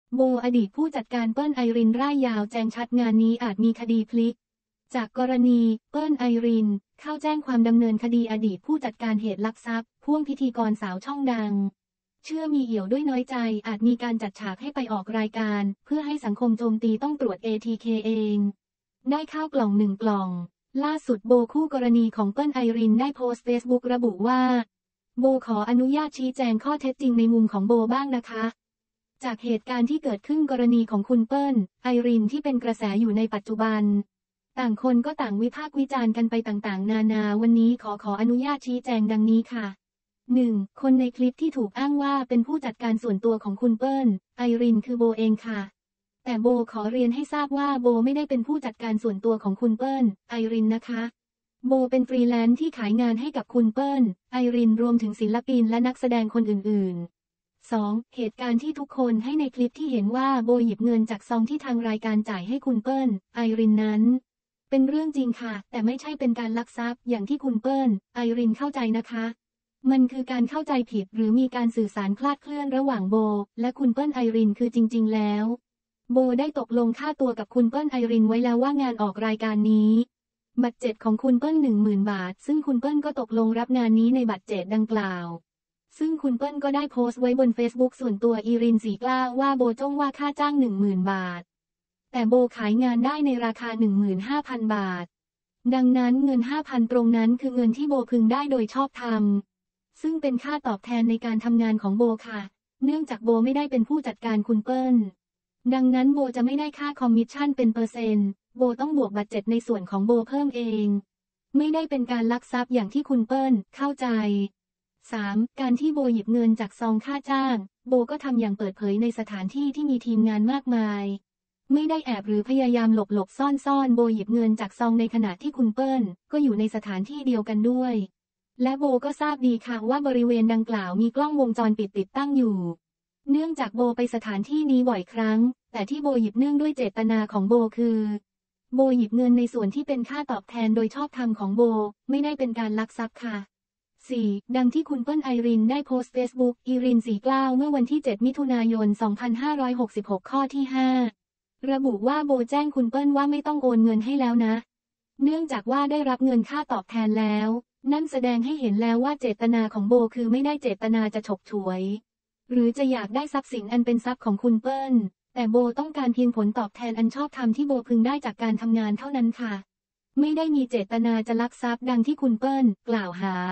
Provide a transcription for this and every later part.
โบอดีตผู้จัดการเปิ้ลไอรินร่ายยาวแจงชัดงานนี้อาจมีคดีพลิกจากกรณีเปิ้ลไอรินเข้าแจ้งความดำเนินคดีอดีตผู้จัดการเหตุลักทรัพย์พ่วงพิธีกรสาวช่องดังเชื่อมีเอี่ยวด้วยน้อยใจอาจมีการจัดฉากให้ไปออกรายการเพื่อให้สังคมโจมตีต้องตรวจ ATK เองได้ข้าวกล่อง1 กล่องล่าสุดโบคู่กรณีของเปิ้ลไอรินได้โพสต์เฟซบุ๊กระบุว่าโบขออนุญาตชี้แจงข้อเท็จจริงในมุมของโบบ้างนะคะจากเหตุการณ์ที่เกิดขึ้นกรณีของคุณเปิ้ลไอรินที่เป็นกระแสอยู่ในปัจจุบันต่างคนก็ต่างวิพากษ์วิจารณ์กันไปต่างๆนานาวันนี้ขออนุญาตชี้แจงดังนี้ค่ะ 1. คนในคลิปที่ถูกอ้างว่าเป็นผู้จัดการส่วนตัวของคุณเปิ้ลไอรินคือโบเองค่ะแต่โบขอเรียนให้ทราบว่าโบไม่ได้เป็นผู้จัดการส่วนตัวของคุณเปิ้ลไอรินนะคะโบเป็นฟรีแลนซ์ที่ขายงานให้กับคุณเปิ้ลไอรินรวมถึงศิลปินและนักแสดงคนอื่นๆ 2. เหตุการณ์ที่ทุกคนให้ในคลิปที่เห็นว่าโบหยิบเงินจากซองที่ทางรายการจ่ายให้คุณเปิ้ลไอรินนั้นเป็นเรื่องจริงค่ะแต่ไม่ใช่เป็นการลักทรัพย์อย่างที่คุณเปิ้ลไอรินเข้าใจนะคะมันคือการเข้าใจผิดหรือมีการสื่อสารคลาดเคลื่อนระหว่างโบและคุณเปิ้ลไอรินคือจริงๆแล้วโบได้ตกลงค่าตัวกับคุณเปิ้ลไอรินไว้แล้วว่างานออกรายการนี้บัตร7ของคุณเปิ้ล10,000 บาทซึ่งคุณเปิ้ลก็ตกลงรับงานนี้ในบัตร7ดังกล่าวซึ่งคุณเปิ้ลก็ได้โพสต์ไว้บนเฟซบุ๊กส่วนตัวอีรินสีกล้าว่าโบจ้องว่าค่าจ้าง10,000 บาทแต่โบขายงานได้ในราคา 15,000 บาทดังนั้นเงิน 5,000 ตรงนั้นคือเงินที่โบพึงได้โดยชอบธรรมซึ่งเป็นค่าตอบแทนในการทำงานของโบค่ะเนื่องจากโบไม่ได้เป็นผู้จัดการคุณเปิ้ลดังนั้นโบจะไม่ได้ค่าคอมมิชชั่นเป็นเปอร์เซ็นต์โบต้องบวกบัตร7ในส่วนของโบเพิ่มเองไม่ได้เป็นการลักทรัพย์อย่างที่คุณเปิ้ลเข้าใจ 3. การที่โบหยิบเงินจากซองค่าจ้างโบก็ทำอย่างเปิดเผยในสถานที่ที่มีทีมงานมากมายไม่ได้แอบหรือพยายามหลบซ่อนโบหยิบเงินจากซองในขณะที่คุณเปิ้ลก็อยู่ในสถานที่เดียวกันด้วยและโบก็ทราบดีค่ะว่าบริเวณดังกล่าวมีกล้องวงจรปิดติดตั้งอยู่เนื่องจากโบไปสถานที่นี้บ่อยครั้งแต่ที่โบหยิบเนื่องด้วยเจตนาของโบคือโบหยิบเงินในส่วนที่เป็นค่าตอบแทนโดยชอบธรรมของโบไม่ได้เป็นการลักทรัพย์ค่ะ 4. ดังที่คุณเปิ้ลไอรินได้โพสต์เฟซบุ๊กอีรินสีกล้าวเมื่อวันที่7 มิถุนายน 2566ข้อที่ 5ระบุว่าโบแจ้งคุณเปิ้ลว่าไม่ต้องโอนเงินให้แล้วนะเนื่องจากว่าได้รับเงินค่าตอบแทนแล้วนั่นแสดงให้เห็นแล้วว่าเจตนาของโบคือไม่ได้เจตนาจะฉกฉวยหรือจะอยากได้ทรัพย์สินอันเป็นทรัพย์ของคุณเปิ้ลแต่โบต้องการเพียงผลตอบแทนอันชอบธรรมที่โบพึงได้จากการทำงานเท่านั้นค่ะไม่ได้มีเจตนาจะลักทรัพย์ดังที่คุณเปิ้ลกล่าวหา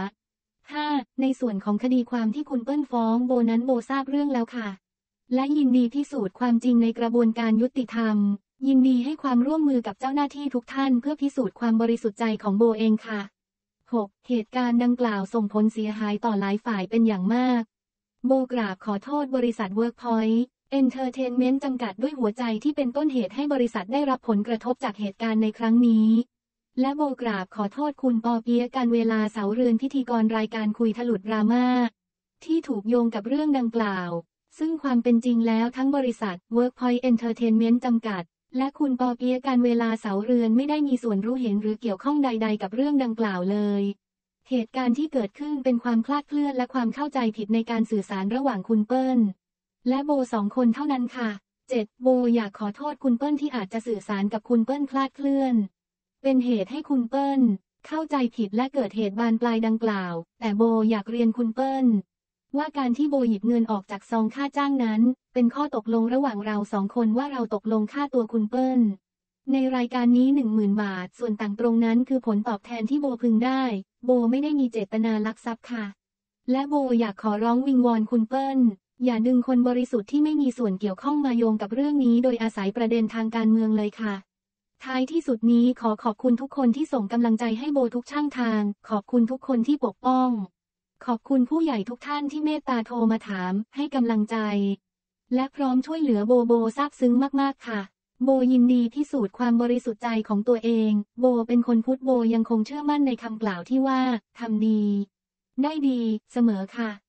5. ในส่วนของคดีความที่คุณเปิ้ลฟ้องโบนั้นโบทราบเรื่องแล้วค่ะและยินดีพิสูจน์ความจริงในกระบวนการยุติธรรมยินดีให้ความร่วมมือกับเจ้าหน้าที่ทุกท่านเพื่อพิสูจน์ความบริสุทธิ์ใจของโบเองค่ะ 6. เหตุการณ์ดังกล่าวส่งผลเสียหายต่อหลายฝ่ายเป็นอย่างมากโบกราบขอโทษบริษัท Workpoint Entertainment จำกัดด้วยหัวใจที่เป็นต้นเหตุให้บริษัทได้รับผลกระทบจากเหตุการณ์ในครั้งนี้และโบกราบขอโทษคุณปอเปี๊ยะการเวลาเสาเรือนพิธีกรรายการคุยถลุดดราม่าที่ถูกโยงกับเรื่องดังกล่าวซึ่งความเป็นจริงแล้วทั้งบริษัท Workpoint Entertainment จำกัดและคุณปอเปี๊ยะการเวลาเสาเรือนไม่ได้มีส่วนรู้เห็นหรือเกี่ยวข้องใดๆกับเรื่องดังกล่าวเลยเหตุการณ์ที่เกิดขึ้นเป็นความคลาดเคลื่อนและความเข้าใจผิดในการสื่อสารระหว่างคุณเปิ้ลและโบ2 คนเท่านั้นค่ะ 7. โบอยากขอโทษคุณเปิ้ลที่อาจจะสื่อสารกับคุณเปิ้ลคลาดเคลื่อนเป็นเหตุให้คุณเปิ้ลเข้าใจผิดและเกิดเหตุบานปลายดังกล่าวแต่โบอยากเรียนคุณเปิ้ลว่าการที่โบหยิบเงินออกจากซองค่าจ้างนั้นเป็นข้อตกลงระหว่างเรา2 คนว่าเราตกลงค่าตัวคุณเปิ้ลในรายการนี้ 10,000 บาทส่วนต่างตรงนั้นคือผลตอบแทนที่โบพึงได้โบไม่ได้มีเจตนาลักทรัพย์ค่ะและโบอยากขอร้องวิงวอนคุณเปิ้ลอย่าดึงคนบริสุทธิ์ที่ไม่มีส่วนเกี่ยวข้องมาโยงกับเรื่องนี้โดยอาศัยประเด็นทางการเมืองเลยค่ะท้ายที่สุดนี้ขอบคุณทุกคนที่ส่งกำลังใจให้โบทุกช่องทางขอบคุณทุกคนที่ปกป้องขอบคุณผู้ใหญ่ทุกท่านที่เมตตาโทรมาถามให้กำลังใจและพร้อมช่วยเหลือโบซาบซึ้งมากๆค่ะโบยินดีพิสูจน์ความบริสุทธิ์ใจของตัวเองโบเป็นคนพุทธโบยังคงเชื่อมั่นในคำกล่าวที่ว่าทำดีได้ดีเสมอค่ะ